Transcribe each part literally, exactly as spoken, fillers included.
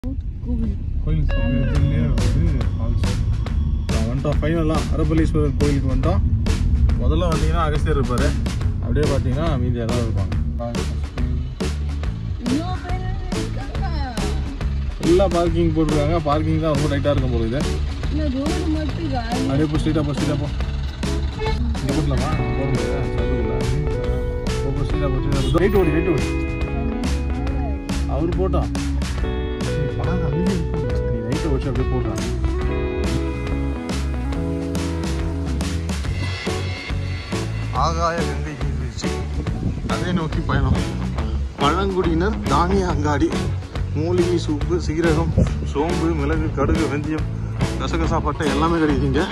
கோயில் சமயத்துலேயே வந்து ஃபால்ஸ் வந்துட்டோம். ஃபைனலாக அரபலீஸ்வரர் கோயிலுக்கு வந்துட்டோம். முதல்ல வந்தீங்கன்னா அகஸ்தியர் இருப்பார், அப்படியே பார்த்தீங்கன்னா மீதி எல்லாம் இருப்பாங்க. ஃபுல்லாக பார்க்கிங் போட்டிருக்காங்க. பார்க்கிங் தான் ரொம்ப டைட்டாக இருக்கும் போகுது. அப்படியே போ ஸ்ட்ரீட்டாக போ ஸ்ட்ரீட்டாக போ இங்கே போட்டலாமா போக முடியாது சதுக்குள்ள போ ஸ்ட்ரீட்டாக போ ஸ்ட்ரீட்டாக ரைட் ஓடி ரைட் ஓடி அவர் போட்டோம். நீ ரைட்டை வச்சு அப்படியே போடுறான். ஆகாய கங்கை நீர்வீழ்ச்சி அதை நோக்கி பயணம். பழங்குடியினர் தானிய அங்காடி, மூலிகை சூப்பு, சீரகம், சோம்பு, மிளகு, கடுகு, வெந்தயம், கசகசா பட்டை எல்லாமே கிடைக்குதுங்க.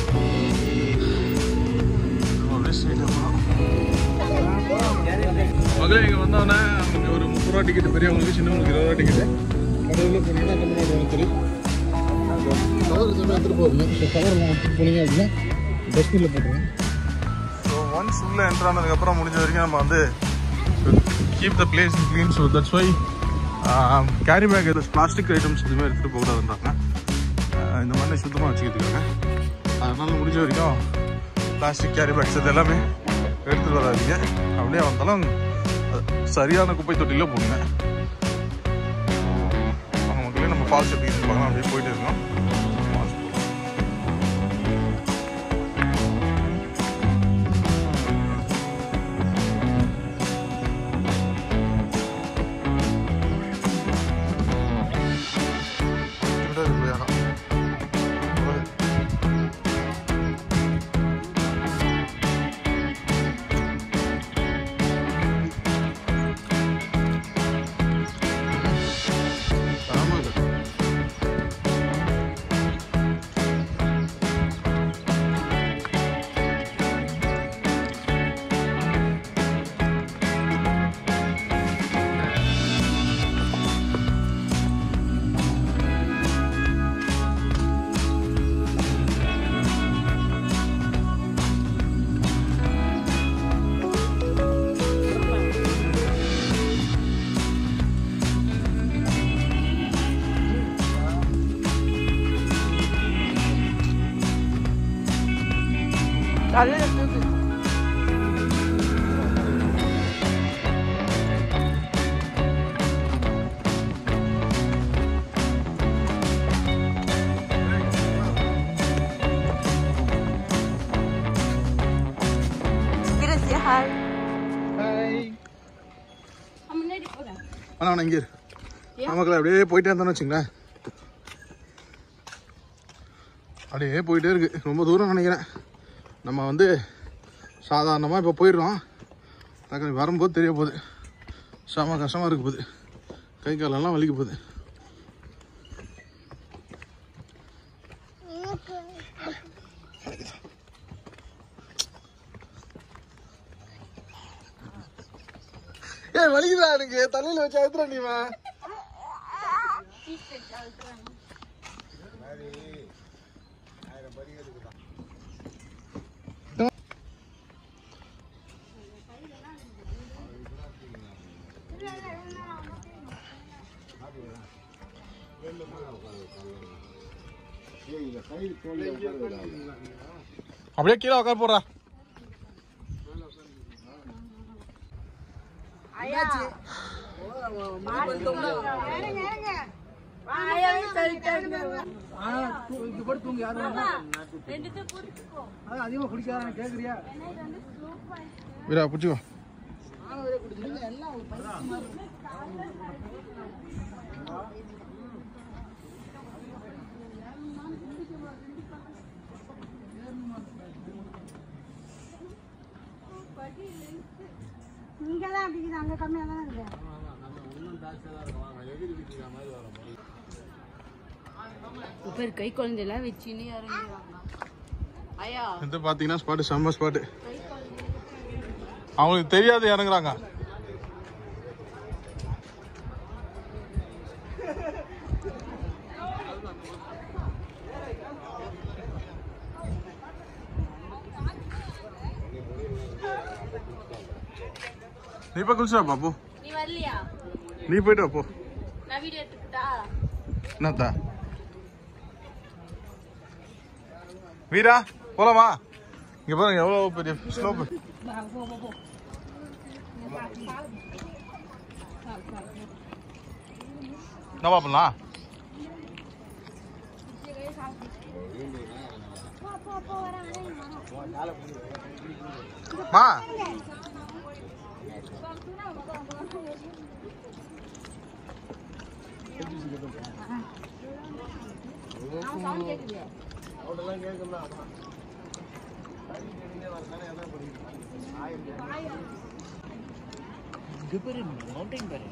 மகளே இங்கே வந்தோடனே அவங்க ஒரு முப்பது ரூபா டிக்கெட், பெரியவங்களுக்கு சின்னவங்களுக்கு இருபது ரூபா டிக்கெட்டு. கடவுளில் போனீங்கன்னா தமிழ்நாடு வளர்த்துரு கவர் எதுவுமே எடுத்துகிட்டு போகிறீங்க. ஸோ கவர் எடுத்துகிட்டு போனீங்க அப்படின்னா டஸ்ட்பினில் போட்டுருங்க. ஸோ ஒன்ஸ் உள்ளே என்ட்ரு ஆனதுக்கப்புறம் முடிஞ்ச வரைக்கும் நம்ம வந்து keep the place clean. So that's why carry bag எதுவும் பிளாஸ்டிக் ஐட்டம்ஸ் எதுவுமே எடுத்துகிட்டு போகக்கூடாதுன்றாங்க. இந்த மாதிரி சுத்தமாக வச்சுக்கிறதுக்காங்க. அதனால் முடிஞ்ச வரைக்கும் பிளாஸ்டிக் கேரி பேக்ஸ் இது எல்லாமே எடுத்துகிட்டு வராதிங்க. அப்படியே வந்தாலும் சரியான குப்பை தொட்டியில் போடுங்க. அவங்க மக்களே நம்ம ஃபால்ஸ் எப்படி இருப்பாங்க அப்படியே போயிட்டு இருக்கோம். Dale, dale. ¿Quieres viajar? Hi ஆனால் இங்கே நமக்கு அப்படியே போயிட்டே இருந்தோன்னு வச்சுங்களேன். அப்படியே போயிட்டே இருக்கு. ரொம்ப தூரம் நினைக்கிறேன். நம்ம வந்து சாதாரணமாக இப்போ போயிடுறோம். டக்குனு வரும்போது தெரிய போகுது. செம கஷ்டமாக இருக்க போகுது. கை காலெல்லாம் வலிக்க போகுது. ஏ வலிக்குதா எனக்கு? தலையில் வச்சு அழுத்துறா நீமா. அப்படியே கீழே உட்கார போறா. வீரா பிடிச்சிக்கோ. நீங்கதான் அப்படி அங்க கம்மியா தானே இருக்கு. இப்ப கை குழந்தைலாம் வச்சுன்னு இறங்குறாங்க. ஐயா இது பாத்தீங்கன்னா ஸ்பாட் செம்ம ஸ்பாட். அவங்களுக்கு தெரியாது இறங்குறாங்க. நீ போய் குளிச்சா பாப்போ. நீ வரலையா? நீ போயிட்டு வா போ. நான் வீடியோ எடுத்துக்கிட்டா? என்னத்தா வீரா போலாமா? இங்க பாருங்க எவ்வளவு பெரிய ஸ்லோப். என்ன பண்ணலாம்? மா மவுண்டைன் பாரு.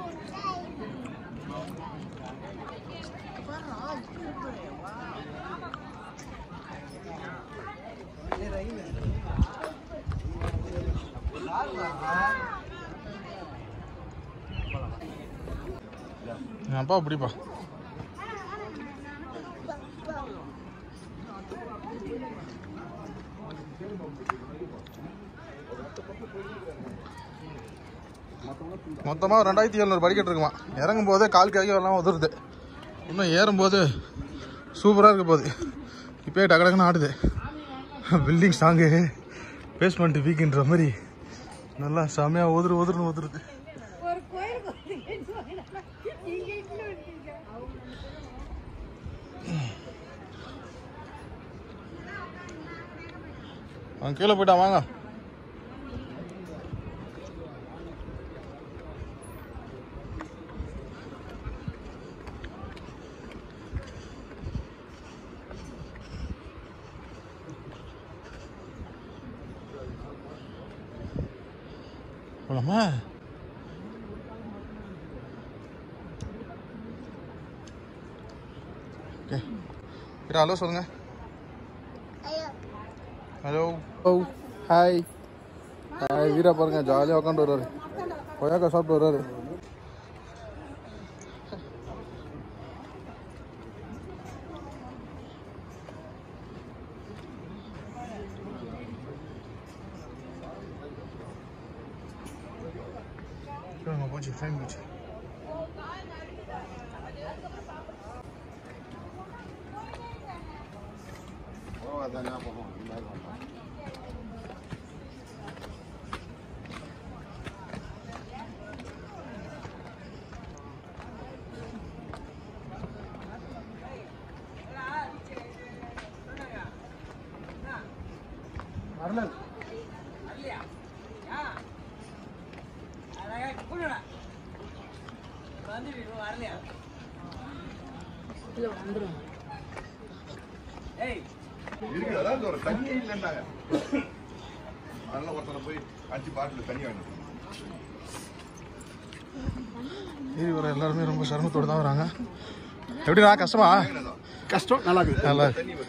அப்பா அப்படிப்பா மொத்தமாக ரெண்டாயிரத்தி எழுநூறு படிக்கட்டு இருக்குமா. இறங்கும் போதே கால் காய்க்கு எல்லாம் உதருது. இன்னும் ஏறும்போது சூப்பராக இருக்க போகுது. இப்போயே டக்கு டக்குன்னு ஆடுது. பில்டிங் ஸ்ட்ராங்கு, பேஸ்மெண்ட் வீக்குன்ற மாதிரி நல்லா செம்மையாக உதிரு உதிர்னு உதிருது. அவன் கீழே போயிட்டான் வாங்க. போலாமா? ஓகே ஹலோ சொல்லுங்க. Hello oh hi hi. Veera பாருங்க ஜாலியாக உட்காந்து வருவாரு. கொய்யாக்கா சாப்பிட்டு வருவாரு. போச்சு டைம் போச்சு. எல்லாருமே ரொம்ப சிரமத்தோடு தான் வராங்க. எப்படிண்ணா கஷ்டமா? கஷ்டம் நல்லா இருக்கு. நல்லா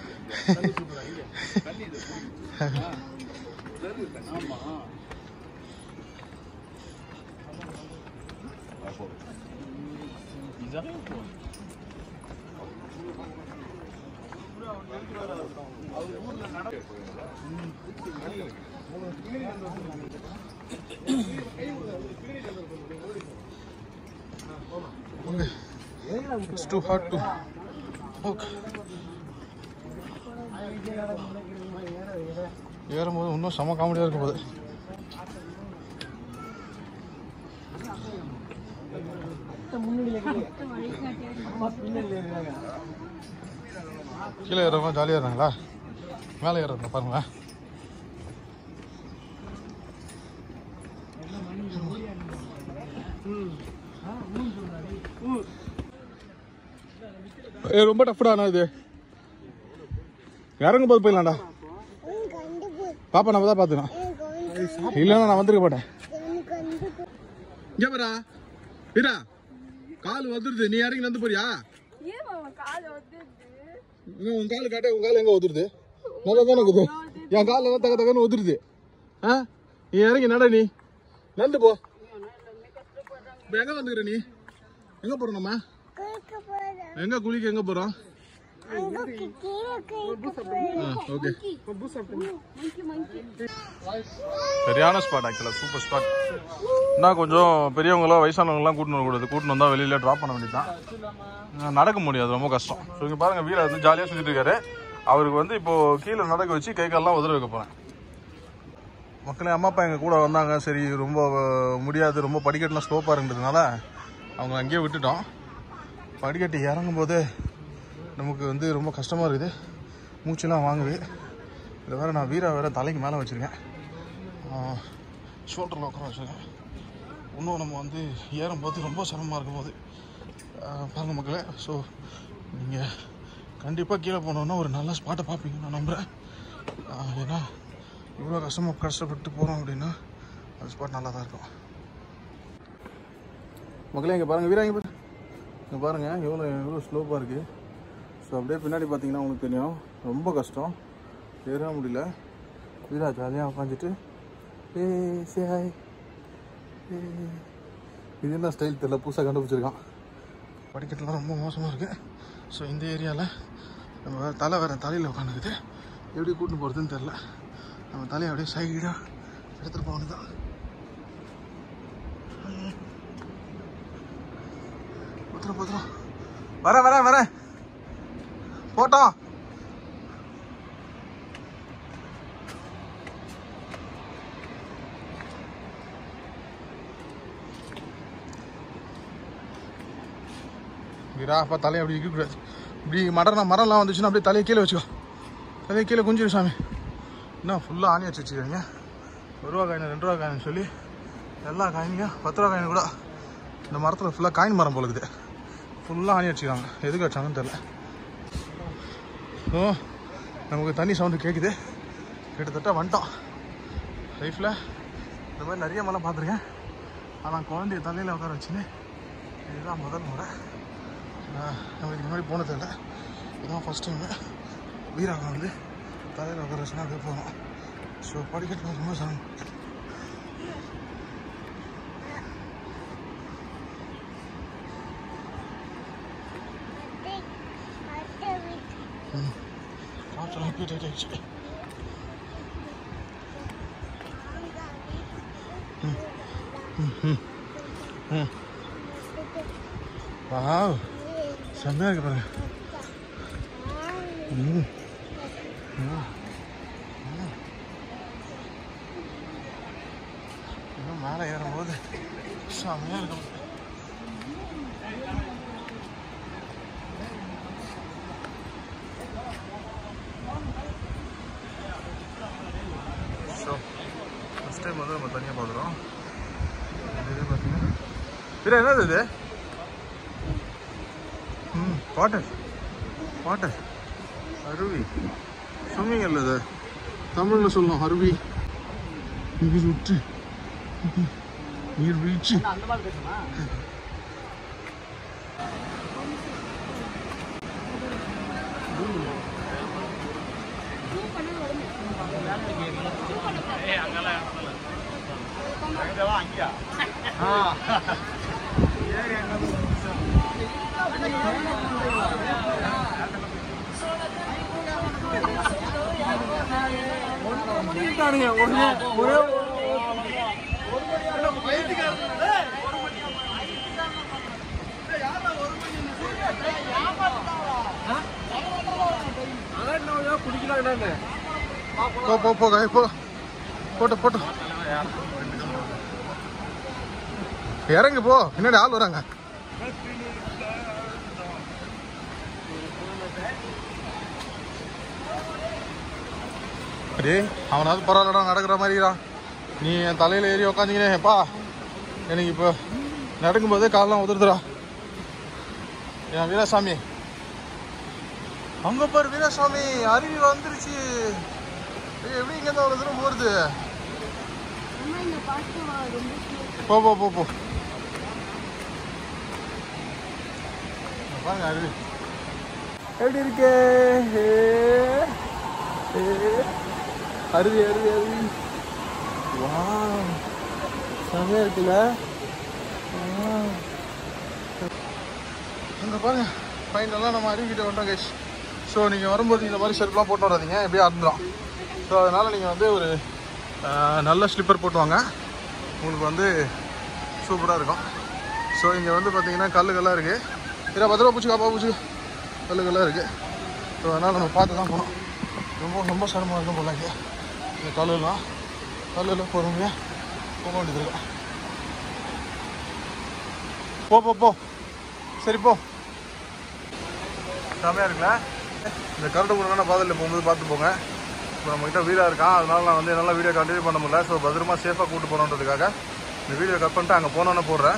It's too hard to walk. ஏறும்போது இன்னும் செம காமெடியாக இருக்கும் போது. கீழே ஏறவங்க ஜாலியாக இருந்தாங்களா? மேலே ஏறுறாங்க பாருங்க. ஏ ரொம்ப டஃப்டாண்ணா இது. இறங்கும் போது போயிடலாம்டா. பாப்பா நம்ம தான் பார்த்துக்கலாம். இல்லைன்னா நான் வந்திருக்க மாட்டேன். இங்கே பாரா வீரா கால் வந்துருது. நீ இறங்கி வந்து போறியா? உன் கால் காட்ட உன் கால் எங்க வந்துருது? நல்லா தானே இருக்குது. என் கால் எல்லாம் தக தகன்னு வந்துருது. ஆ நீ இறங்கி நட. நீ நடந்து போ. இப்போ எங்க வந்துக்கிற நீ? எங்க போறோம் நம்ம? எங்க குளிக்க எங்க போறோம்? ஓகே சரியான ஸ்பாட் ஆக்சுவலாக சூப்பர் ஸ்பாட். இன்னும் கொஞ்சம் பெரியவங்களோ வயசானவங்களாம் கூட்டின்னு வரக்கூடாது. கூட்டின்னு வந்தால் வெளியில் ட்ராப் பண்ண வேண்டியது தான். நடக்க முடியாது, ரொம்ப கஷ்டம். ஸோ இங்கே பாருங்கள், வீரா வந்து ஜாலியாக சுற்றிட்டு இருக்காரு. அவருக்கு வந்து இப்போது கீழே நடக்க வச்சு கை காலெலாம் உதற வைக்க போகிறேன். மக்களே, அம்மா அப்பா எங்கள் கூட வந்தாங்க. சரி, ரொம்ப முடியாது, ரொம்ப படிக்கட்டுலாம் ஸ்லோப்பாக இருந்ததுனால அவங்க அங்கேயே விட்டுட்டோம். படிக்கட்டு இறங்கும் போது நமக்கு வந்து ரொம்ப கஷ்டமாக இருக்குது, மூச்செல்லாம் வாங்குது. இதை வேறு நான் வீரா வேறு தலைக்கு மேலே வச்சுருக்கேன், ஷோல்டரில் உட்கார வச்சுருக்கேன். இன்னும் நம்ம வந்து ஏறும்போது ரொம்ப சிரமமாக இருக்கும் போது பாருங்கள் மக்களே. ஸோ நீங்கள் கண்டிப்பாக கீழே போனோன்னா ஒரு நல்ல ஸ்பாட்டை பார்ப்பீங்க நான் நம்புகிறேன். ஏன்னா இவ்வளோ கஷ்டமாக கஷ்டப்பட்டு போகிறோம் அப்படின்னா அந்த ஸ்பாட் நல்லா தான் இருக்கும். மக்களே இங்கே பாருங்கள், வீரா இங்கே பாரு, இங்கே பாருங்கள் எவ்வளோ எவ்வளோ ஸ்லோப்பாக இருக்குது. ஸோ அப்படியே பின்னாடி பார்த்தீங்கன்னா உங்களுக்கு தெரியும், ரொம்ப கஷ்டம், ஏற முடியல. வீரா ஜாலியாக உட்காந்துட்டு ஏ சாய் ஏ, இது என்ன ஸ்டைல் தெரியல, புதுசாக கண்டுபிடிச்சிருக்கான். படிக்கட்டுலாம் ரொம்ப மோசமாக இருக்குது. ஸோ இந்த ஏரியாவில் நம்ம வேறு தலை வேறு தலையில் உட்காந்துக்குது, எப்படி கூட்டின்னு போகிறதுன்னு தெரில. நம்ம தலையை அப்படியே சைடாக எடுத்துகிட்டு போகணும் தான். பத்திரம் பத்திரம், வரேன் வரேன் வரேன் போட்டோம். வீரா அப்பா தலையை அப்படி இருக்கக்கூடாது. இப்படி மரம் மரம்லாம் வந்துச்சுன்னா அப்படியே தலையை கீழே வச்சுக்கோ, தலையை கீழே குஞ்சிரு சாமி. என்ன ஃபுல்லாக ஆணி வச்சு வச்சுக்கிறீங்க. ஒரு ரூபா காயின், ரெண்டு ரூபா காயின்னு சொல்லி எல்லா காயினையும், பத்து ரூபா காயின் கூட இந்த மரத்தில் ஃபுல்லாக காயின் மரம் போல இருக்குது, ஃபுல்லாக ஆணி வச்சுக்கிறாங்க. எதுக்கு வச்சாங்கன்னு தெரில. ஸோ நமக்கு தண்ணி சவுண்டு கேட்குது. கிட்டத்தட்ட வந்துட்டோம். லைஃப்பில் இந்த மாதிரி நிறைய மலை பார்த்துருக்கேன், ஆனால் குழந்தைய தலையில் உட்கார வச்சுன்னு இதுதான் முதல் முறை. நம்ம இதுக்கு முன்னாடி போனதில்லை, இதுதான் ஃபஸ்ட் டைமு. வீராவை வந்து தலையில் உட்கார வச்சுன்னா அப்படியே போகணும். ஸோ படிக்கட்டு ரொம்ப சரம். ம் காற்றெல்லாம் ரிப்பீட் ஆகிடுச்சு. ம் ம் ம் ம் வாவ், செம்மையாக இருக்கு பாருங்க. ம் இன்னும் மேலே ஏறும்போது செம்மையாக இருக்கும். ஸோ ஃபஸ்ட் டைம் வந்து நம்ம தனியாக பார்க்குறோம். இது பார்த்தீங்கன்னா இல்லை என்னது இது? ம் வாட்டர் வாட்டர் அருவி, ஸ்விம்மிங் இல்லை இது, தமிழில் சொல்லணும் அருவி. நீர் விட்டு நீர் வீழ்ச்சி. போ போ போ போ போட்டோ போட்டோ இறங்கு போ, பின்னாடி ஆள் வராங்க. அடே அவனாவது பரவாயில்லடா, நடக்கிற மாதிரிடா. நீ என் தலையில் ஏறி உக்காந்திங்கப்பா, எனக்கு இப்போ நடக்கும்போதே காலெலாம் உதிர்ந்துடா. என் வீராசாமி அங்கே பாரு, வீராசாமி அருவி வந்துருச்சு. எப்படி இங்கே தான் அவ்வளோ தூரம் போகிறது? போ போ போ போ பாருங்க அருவி எப்படி இருக்கே. அருவி அருவி அருவி வா, செமையா இருக்குல்ல. அங்கே பாருங்க ஃபைனலாக நம்ம அருவிக்கிட்ட வந்தோம் கைஸ். ஸோ நீங்கள் வரும்போது இந்த மாதிரி செருப்புலாம் போட்டு வராதீங்க, எப்படியே அறந்துடும். ஸோ அதனால் நீங்கள் வந்து ஒரு நல்ல ஸ்லிப்பர் போட்டு வாங்க, உங்களுக்கு வந்து சூப்பராக இருக்கும். ஸோ இங்கே வந்து பார்த்தீங்கன்னா கல்லுகள்லாம் இருக்குது. இல்லை பத்திரமா பூச்சிக்காப்பா பூச்சி கல்லுகள்லாம் இருக்குது. ஸோ அதனால் நம்ம பார்த்து தான் போகணும். ரொம்ப ரொம்ப சிரமமாக இருக்கும் போல இங்கே இந்த கல்லுலாம் கல்லுலாம் பொறுமையாக போக வேண்டியது இருக்கு. போ போ போ சரி போ. செம்மையாக இருக்குல்ல? இந்த கரண்ட் முன்னாடி பாதையில் போகும்போது பார்த்து போங்க. இப்போ நம்மகிட்ட வீடாக இருக்கான், அதனால நான் வந்து என்னால் வீடியோ கண்டினியூ பண்ண முடியல. ஸோ பத்திரமா சேஃபாக கூப்பிட்டு போகணுன்றதுக்காக இந்த வீடியோ கட் பண்ணிட்டு அங்கே போனோன்னு போடுறேன்.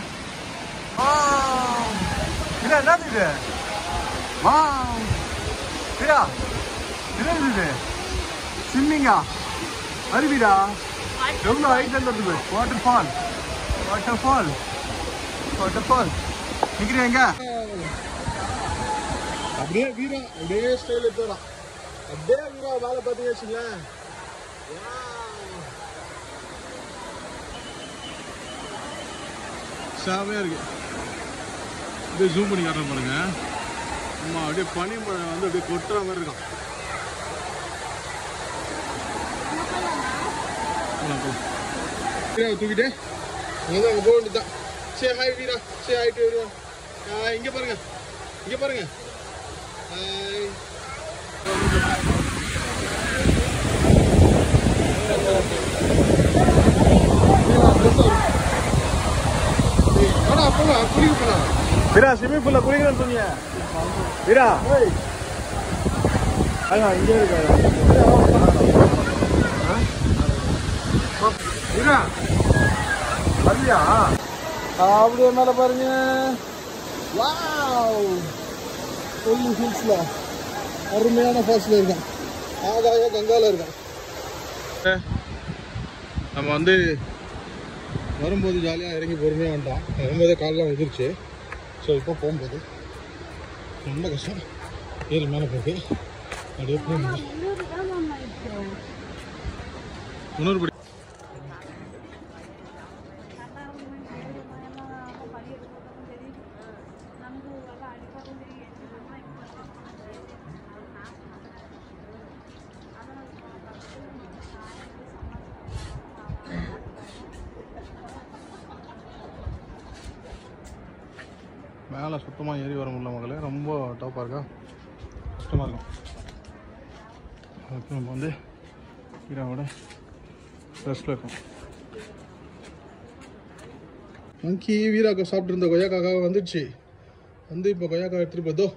வீடா என்ன இது? வா வீடா என்ன இது? ஸ்விம்மிங்கா? அருவிடா? எவ்வளோ ஹைட்லேருந்து வருது? Water fall water fall water fall நிற்கிறேன் எங்க? அப்படியே வீரா அப்படியே ஸ்டைல் எடுத்துடலாம். அப்படியே வீரா வேலை பார்த்தீங்க வச்சுங்களேன். செமையாக இருக்கு. அப்படியே ஜூம் பண்ணி காட்டுறேன் பாருங்க. ஆமாம், அப்படியே பனிமழை வந்து அப்படியே கொட்டுற மாதிரி இருக்கும். தூக்கிட்டு அங்கே அங்கே போக வேண்டியதுதான். Say hi Veera, say hi to everyone. இங்கே பாருங்க, இங்கே பாருங்க. ஹாய். வீரா ஸ்விம்மிங் பூல்ல குளிக்கிறேன்னு சொன்னீங்க. வீரா அதான் இங்கே இருக்காரு. வீரா வரலையா? அப்படியே மேலே பாருங்க. வாவ், கொல்லி ஹில்ஸ்ல அருமையான ஃபால்ஸ்ல இருக்கேன். ஆகாய கங்கால இருக்கேன். நம்ம வந்து வரும்போது ஜாலியாக இறங்கி பொறுமையாக வந்துட்டோம். வரும்போதே காலெலாம் வந்துருச்சு. ஸோ இப்போ போகும்போது ரொம்ப கஷ்டம். ஏறி மேலே போகுது. அப்படியே போகும்போது முன்னூறு படி மேலே சுத்தமாக ஏறி வர முடியல மக்களே. ரொம்ப டஃப்பாக இருக்கா, கஷ்டமாக இருக்கும். அதுக்கு நம்ம வந்து வீராவோட ரெஸ்ட்டில் இருக்கோம். மங்கி வீராக்கா சாப்பிட்டு இருந்த கொய்யாக்காக வந்துடுச்சு. வந்து இப்போ கொய்யாக்கா எடுத்துகிட்டு போதோ.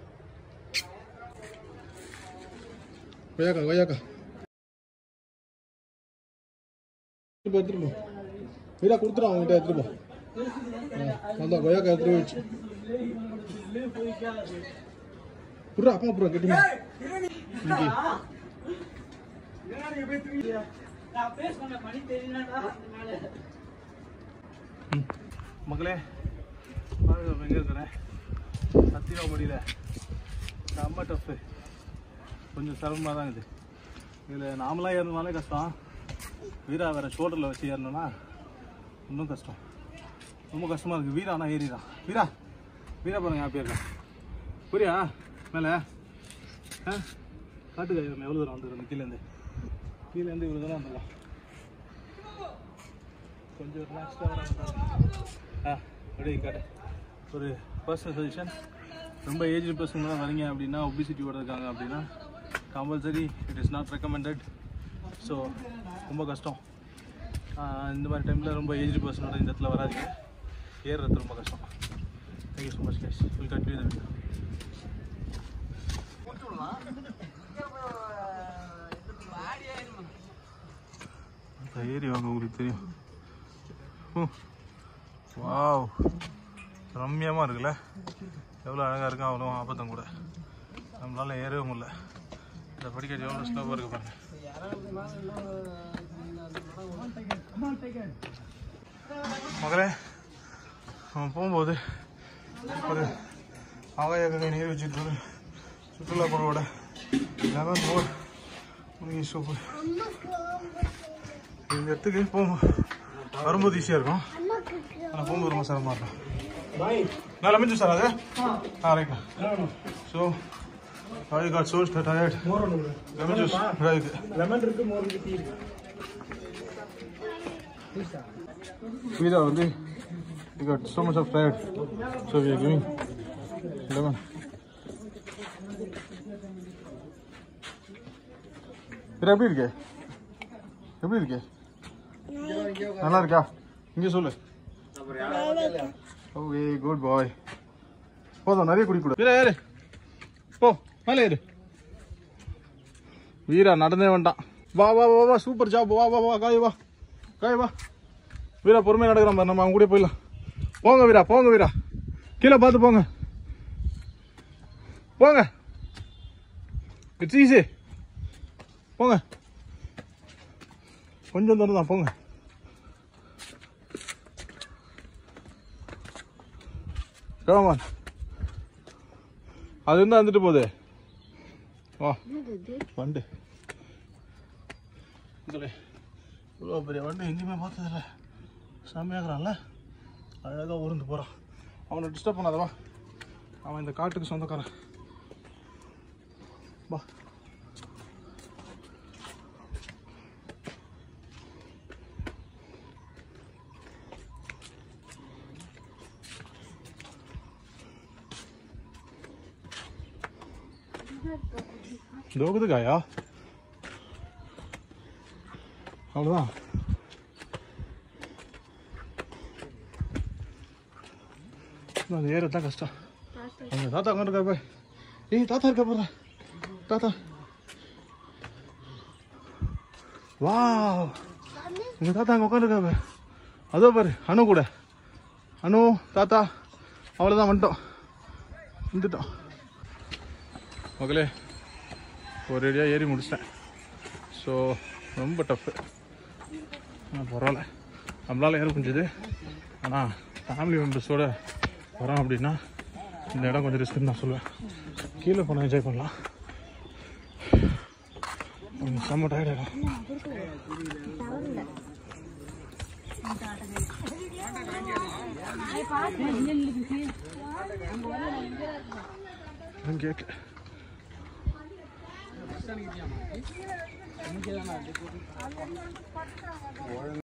கொய்யாக்கா கொய்யாக்கா எடுத்துகிட்டு போ. வீரா கொடுத்துரும் அவங்ககிட்ட எடுத்துகிட்டு போ. அந்த கொய்யாக்கா எடுத்துகிட்டு போயிடுச்சு. புறா அப்பா புறா கட்டி மக்களே எங்க இருக்கிறேன்? சத்தியா முடியல, செம்ம டஃப்பு. கொஞ்சம் சிரமமாக தான் இருக்குது. இதில் நாமளாக ஏறணுனாலே கஷ்டம். வீரா வேறு ஷோல்டரில் வச்சு ஏறணும்னா இன்னும் கஷ்டம். ரொம்ப கஷ்டமாக இருக்குது. வீரா ஆனால் ஏறிடான். வீரா வீரா பாருங்க ஹாப்பியாக இருக்கேன். புரியா மேலே ஆ காட்டுக்கா எவ்வளோ தூரம் வந்துருக்கோம். கீழேருந்து கீழேருந்து இவ்வளோ தூரம் வந்துடலாம். கொஞ்சம் ரிலாக்ஸ்டாக ஆ அப்படியே காட்டு. ஒரு பர்சனல் சஜஷன், ரொம்ப ஏஜ் பர்சன் தான் வரீங்க அப்படின்னா, ஒபிசிட்டியோட இருக்காங்க அப்படின்னா compulsory it is not recommended. So ரொம்ப கஷ்டம். இந்த மாதிரி டைமில் ரொம்ப ஏஜ் பர்சனோட இந்த இடத்துல வராதிங்க. ஏறுறது ரொம்ப கஷ்டம். Thank you so much guys. Will continue the video. ஏறி வாங்க, உங்களுக்கு தெரியும். வாவ், ரம்யமாக இருக்குல்ல? எவ்வளோ அழகாக இருக்கும். அவ்வளோ ஆபத்தம் கூட. நம்மளால ஏறவே முடியல. இந்த படிக்கட்டு எவ்வளோ ஸ்லோவாக இருக்கு பாருங்க. மகளே நம்ம போகும்போது ஒரு ஆகாய கங்கை நீர் வச்சுட்டு சுற்றுலா குழுவோட லெவன் போர் முடிஞ்சு சூப்பர். இந்த இடத்துக்கு போகும் வரும்போது ஈஸியாக இருக்கும், ஆனால் போகும்போது ரொம்ப சிரமமாக இருக்கும். நான் லெமன் ஜூஸ் சார் அது ஆ ரைட்ண்ணா. So I got so tired. மோர் ஒன்று Lemon juice. Right. லெமன் இருக்கு மோர் இருக்கு டீ இருக்கு Veera, வந்து we got so much of tired, so we are giving lemon. Veera, எப்படி இருக்கு? எப்படி இருக்கு? நல்லா இருக்கா? இங்க சொல்லு. Okay, good boy. போதும், நிறைய குடி கொடு. வீரா ஏறு. போ, மேலே ஏறு. வீரா நடந்தே வந்துட்டான். வா வா வா வா, சூப்பர் ஜாப். வா வா வா, காய் வா. காய் வா. வீரா பொறுமையாக நடக்கிறான் பாரு, நம்ம அவங்க கூட போயிடலாம். போங்க வீரா, போங்க வீரா. கீழே பார்த்து போங்க. போங்க. It's easy. போங்க. கொஞ்சம் தூரம் தான், போங்க. கிளம்பான். அது இருந்தா வந்துட்டு போகுது. வா வண்டு. இவ்வளோ பெரிய வண்டு எங்கேயுமே பார்த்ததில்ல. செம்மையாகிறான்ல, அழகாக உருந்து போகிறான். அவனை டிஸ்டர்ப் பண்ணாதவா, அவன் இந்த காட்டுக்கு சொந்தக்காரன். வா. தோகுது காயா, அவ்வளோதான். அந்த ஏறதான் கஷ்டம். அங்கே தாத்தா உட்காந்துருக்கா போய். ஏய் தாத்தா இருக்கா போற தாத்தா. வா, எங்கள் தாத்தா அங்கே உட்காந்துருக்கா போய். அதோ பாரு, அனு கூட. அனு தாத்தா, அவ்வளோதான், வந்துட்டோம் வந்துட்டோம். மக்களே, ஒரு ஏரியாக ஏறி முடிச்சிட்டேன். ஸோ ரொம்ப டஃப்பு. ஆனால் பரவாயில்ல, நம்மளால் ஏற முடிஞ்சது. ஆனால் ஃபேமிலி மெம்பர்ஸோடு வரோம் அப்படின்னா இந்த இடம் கொஞ்சம் ரிஸ்க்குன்னு நான் சொல்லுவேன். கீழே போனால் என்ஜாய் பண்ணலாம். கொஞ்சம் செம்ம டயர்ட் ஆகிடும். கேட்க